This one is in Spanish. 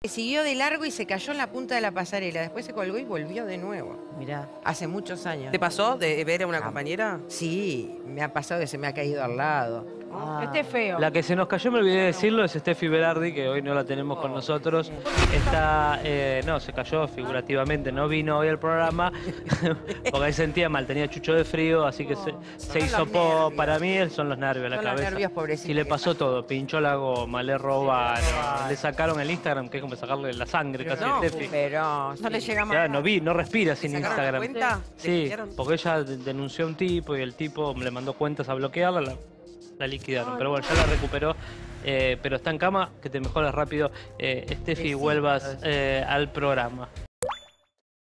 Siguió de largo y se cayó en la punta de la pasarela. Después se colgó y volvió de nuevo. Mirá. Hace muchos años. ¿Te pasó de ver a una compañera? Sí, me ha pasado que se me ha caído al lado. Este es feo. La que se nos cayó, me olvidé de decirlo, es Steffi Berardi, que hoy no la tenemos con nosotros. Está, no, se cayó figurativamente, no vino hoy al programa, porque ahí sentía mal, tenía chucho de frío, así que se hizo nervios. para mí son los nervios, la Son los cabeza. nervios, pobrecita, Si le que pasó todo, pinchó la goma, le robaron, Ay. le sacaron el Instagram, que es como sacarle la sangre casi a Steffi. Pero No le llega más. Ya, no respira sin ¿Sacaron la Instagram. cuenta? ¿Le Sí, limpiaron? porque ella denunció a un tipo y el tipo le mandó cuentas a bloquearla, la liquidaron. Pero bueno, ya la recuperó, pero está en cama, que te mejores rápido, Steffi, y Besitos. vuelvas al programa.